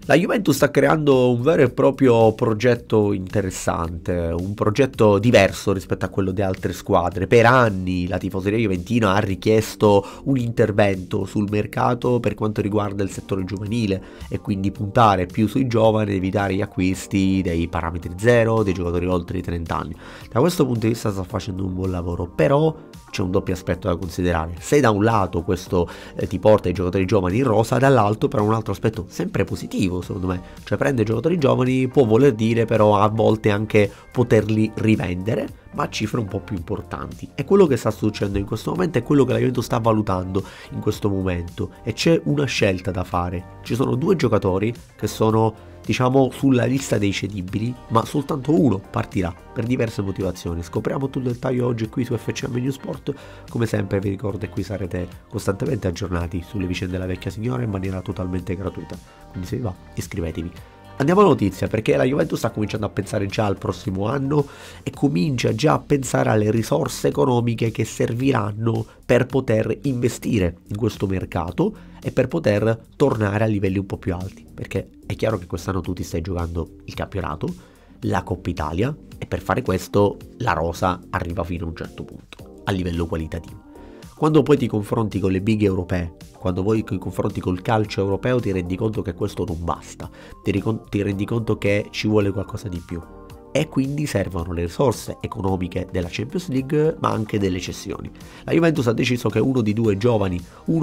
La Juventus sta creando un vero e proprio progetto interessante, un progetto diverso rispetto a quello di altre squadre. Per anni la tifoseria juventina ha richiesto un intervento sul mercato per quanto riguarda il settore giovanile e quindi puntare più sui giovani, evitare gli acquisti dei parametri zero, dei giocatori oltre i 30 anni. Da questo punto di vista sta facendo un buon lavoro, però c'è un doppio aspetto da considerare. Se da un lato questo ti porta i giocatori giovani in rosa, dall'altro però un altro aspetto sempre positivo secondo me, cioè prende giocatori giovani può voler dire però a volte anche poterli rivendere, ma a cifre un po' più importanti. E quello che sta succedendo in questo momento è quello che la Juventus sta valutando in questo momento, e c'è una scelta da fare. Ci sono due giocatori che sono, diciamo, sulla lista dei cedibili, ma soltanto uno partirà per diverse motivazioni. Scopriamo tutto il dettaglio oggi qui su FCM News Sport. Come sempre vi ricordo che qui sarete costantemente aggiornati sulle vicende della vecchia signora in maniera totalmente gratuita, quindi se vi va iscrivetevi. Andiamo alla notizia, perché la Juventus sta cominciando a pensare già al prossimo anno e comincia già a pensare alle risorse economiche che serviranno per poter investire in questo mercato e per poter tornare a livelli un po' più alti, perché è chiaro che quest'anno tu ti stai giocando il campionato, la Coppa Italia, e per fare questo la rosa arriva fino a un certo punto a livello qualitativo. Quando poi ti confronti con le big europee, quando poi ti confronti col calcio europeo, ti rendi conto che questo non basta, ti rendi conto che ci vuole qualcosa di più, e quindi servono le risorse economiche della Champions League, ma anche delle cessioni. La Juventus ha deciso che uno dei due giovani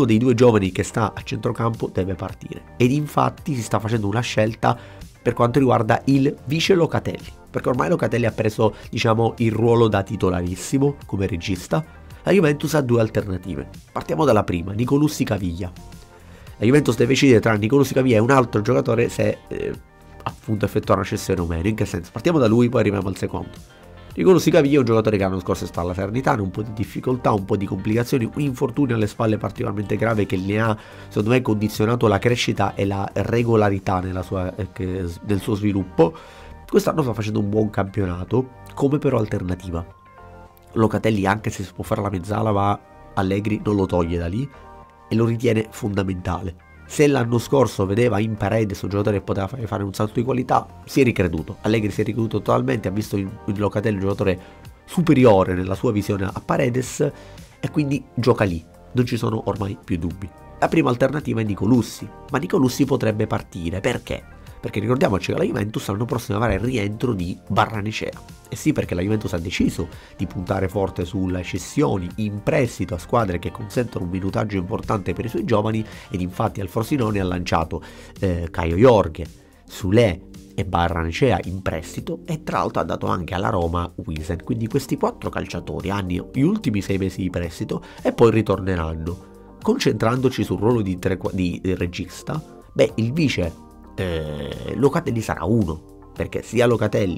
che sta a centrocampo deve partire, ed infatti si sta facendo una scelta per quanto riguarda il vice Locatelli, perché ormai Locatelli ha preso, diciamo, il ruolo da titolarissimo come regista. La Juventus ha due alternative. Partiamo dalla prima, Nicolussi Caviglia. La Juventus deve decidere tra Nicolussi Caviglia e un altro giocatore se appunto effettuare una cessione o meno. In che senso? Partiamo da lui, poi arriviamo al secondo. Nicolussi Caviglia è un giocatore che l'anno scorso è stato alla Salernitana, un po' di difficoltà, un po' di complicazioni, un infortunio alle spalle particolarmente grave che ne ha, secondo me, condizionato la crescita e la regolarità nel suo sviluppo. Quest'anno sta facendo un buon campionato, come però alternativa. Locatelli, anche se si può fare la mezzala, ma Allegri non lo toglie da lì e lo ritiene fondamentale. Se l'anno scorso vedeva in Paredes un giocatore che poteva fare un salto di qualità, si è ricreduto. Allegri si è ricreduto totalmente, ha visto in Locatelli un giocatore superiore nella sua visione a Paredes e quindi gioca lì, non ci sono ormai più dubbi. La prima alternativa è Nicolussi, ma Nicolussi potrebbe partire, perché? Perché ricordiamoci che la Juventus l'anno prossimo avrà il rientro di Barrenechea. E sì, perché la Juventus ha deciso di puntare forte sulle cessioni in prestito a squadre che consentono un minutaggio importante per i suoi giovani, ed infatti al Frosinone ha lanciato Caio Jorge, Sule e Barrenechea in prestito, e tra l'altro ha dato anche alla Roma Wisen. Quindi questi 4 calciatori hanno gli ultimi 6 mesi di prestito e poi ritorneranno. Concentrandoci sul ruolo di regista, beh, il vice Locatelli sarà uno, perché sia Locatelli,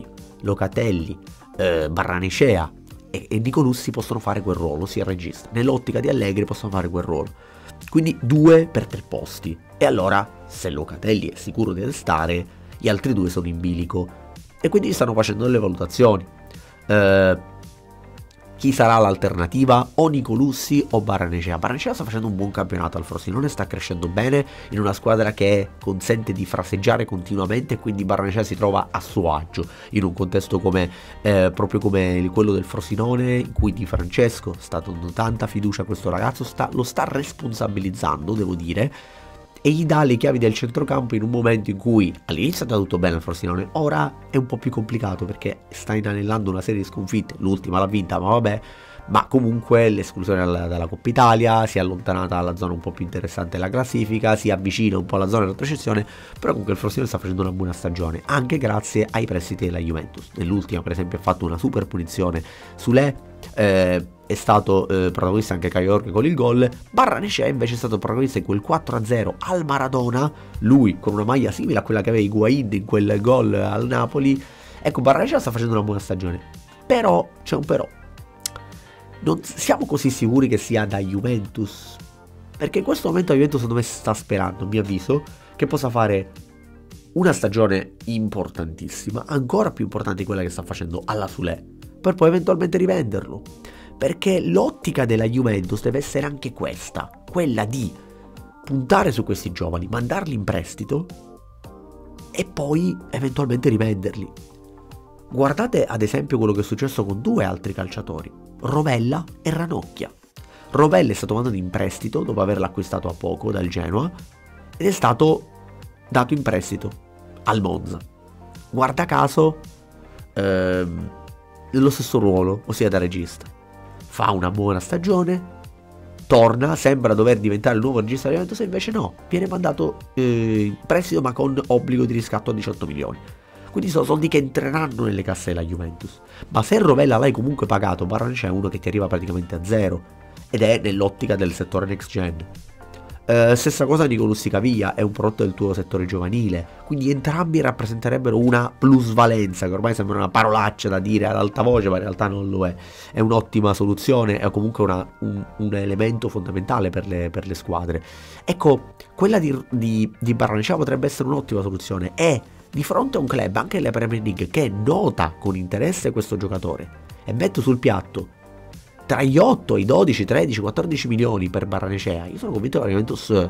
Barrenechea e Nicolussi possono fare quel ruolo, sia il regista. Nell'ottica di Allegri possono fare quel ruolo. Quindi 2 per 3 posti. E allora, se Locatelli è sicuro di restare, gli altri 2 sono in bilico. E quindi stanno facendo delle valutazioni. Chi sarà l'alternativa? O Nicolussi o Barrenechea. Barrenechea sta facendo un buon campionato al Frosinone, sta crescendo bene in una squadra che consente di fraseggiare continuamente, quindi Barrenechea si trova a suo agio in un contesto proprio come quello del Frosinone, in cui Di Francesco sta dando tanta fiducia a questo ragazzo, lo sta responsabilizzando, devo dire, e gli dà le chiavi del centrocampo in un momento in cui all'inizio è andato tutto bene al Frosinone, ora è un po' più complicato perché sta inanellando una serie di sconfitte, l'ultima l'ha vinta, ma vabbè, ma comunque l'esclusione dalla Coppa Italia, si è allontanata dalla zona un po' più interessante della classifica, si avvicina un po' alla zona della retrocessione, però comunque il Frosinone sta facendo una buona stagione, anche grazie ai prestiti della Juventus. Nell'ultima per esempio ha fatto una super punizione sulle è stato protagonista anche Caio Jorge con il gol. Barrenechea invece è stato protagonista in quel 4-0 al Maradona, lui con una maglia simile a quella che aveva Higuaín in quel gol al Napoli. Ecco, Barrenechea sta facendo una buona stagione, però c'è un però. Non siamo così sicuri che sia da Juventus, perché in questo momento la Juventus secondo me sta sperando, a mio avviso, che possa fare una stagione importantissima, ancora più importante di quella che sta facendo alla Sule, per poi eventualmente rivenderlo, perché l'ottica della Juventus deve essere anche questa, quella di puntare su questi giovani, mandarli in prestito e poi eventualmente rivenderli. Guardate ad esempio quello che è successo con due altri calciatori, Rovella e Ranocchia. Rovella è stato mandato in prestito dopo averlo acquistato a poco dal Genoa ed è stato dato in prestito al Monza. Guarda caso nello stesso ruolo, ossia da regista. Fa una buona stagione, torna, sembra dover diventare il nuovo regista della Juventus, invece no, viene mandato in prestito ma con obbligo di riscatto a 18 milioni. Quindi sono soldi che entreranno nelle casse della Juventus. Ma se Rovella l'hai comunque pagato, Barrenechea è uno che ti arriva praticamente a zero ed è nell'ottica del settore next gen. Stessa cosa Nicolò Sicavia, è un prodotto del tuo settore giovanile, quindi entrambi rappresenterebbero una plusvalenza, che ormai sembra una parolaccia da dire ad alta voce, ma in realtà non lo è un'ottima soluzione, è comunque un elemento fondamentale per le squadre. Ecco, quella di Barrenechea potrebbe essere un'ottima soluzione, e di fronte a un club, anche nella Premier League, che nota con interesse questo giocatore e mette sul piatto tra gli 8, i 12, 13, 14 milioni per Barrenechea, io sono convinto che la Juventus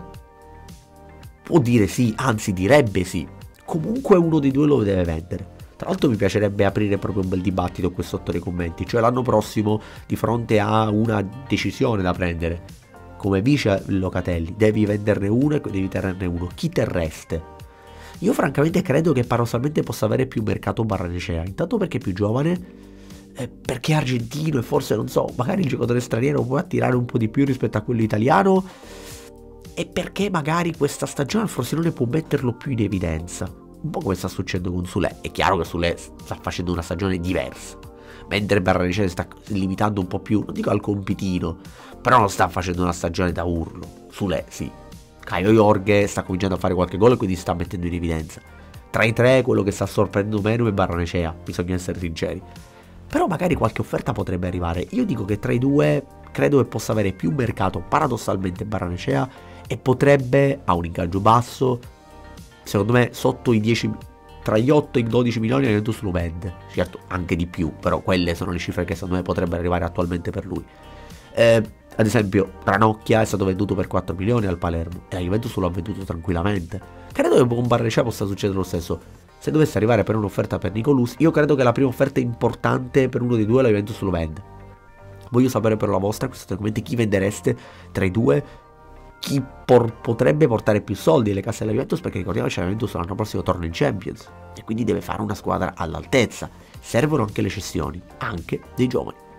può dire sì, anzi direbbe sì. Comunque uno dei due lo deve vendere. Tra l'altro mi piacerebbe aprire proprio un bel dibattito qui sotto nei commenti, cioè l'anno prossimo di fronte a una decisione da prendere come vice Locatelli, devi venderne uno e devi tenerne uno, chi terreste? Io francamente credo che paradossalmente possa avere più mercato Barrenechea, intanto perché è più giovane, perché è argentino e forse, non so, magari il giocatore straniero può attirare un po' di più rispetto a quello italiano, e perché magari questa stagione al Frosinone può metterlo più in evidenza, un po' come sta succedendo con Soulé. È chiaro che Soulé sta facendo una stagione diversa, mentre Barrenechea sta limitando un po' più, non dico al compitino, però non sta facendo una stagione da urlo. Soulé sì, Caio Jorge sta cominciando a fare qualche gol e quindi sta mettendo in evidenza. Tra i tre quello che sta sorprendendo meno è Barrenechea, bisogna essere sinceri. Però magari qualche offerta potrebbe arrivare. Io dico che tra i due credo che possa avere più mercato paradossalmente Barrenechea, e potrebbe, a un ingaggio basso, secondo me sotto i 10, tra gli 8 e i 12 milioni la Juventus lo vende. Certo, anche di più, però quelle sono le cifre che secondo me potrebbero arrivare attualmente per lui. Ad esempio Ranocchia è stato venduto per 4 milioni al Palermo e la Juventus lo ha venduto tranquillamente. Credo che con Barrenechea possa succedere lo stesso. Se dovesse arrivare per un'offerta per Nicolus, io credo che la prima offerta importante per uno dei due la Juventus lo vende. Voglio sapere per la vostra, in questi commenti, chi vendereste tra i due, chi potrebbe portare più soldi alle casse della Juventus, perché ricordiamoci che la Juventus l'anno prossimo torna in Champions e quindi deve fare una squadra all'altezza. Servono anche le cessioni, anche dei giovani.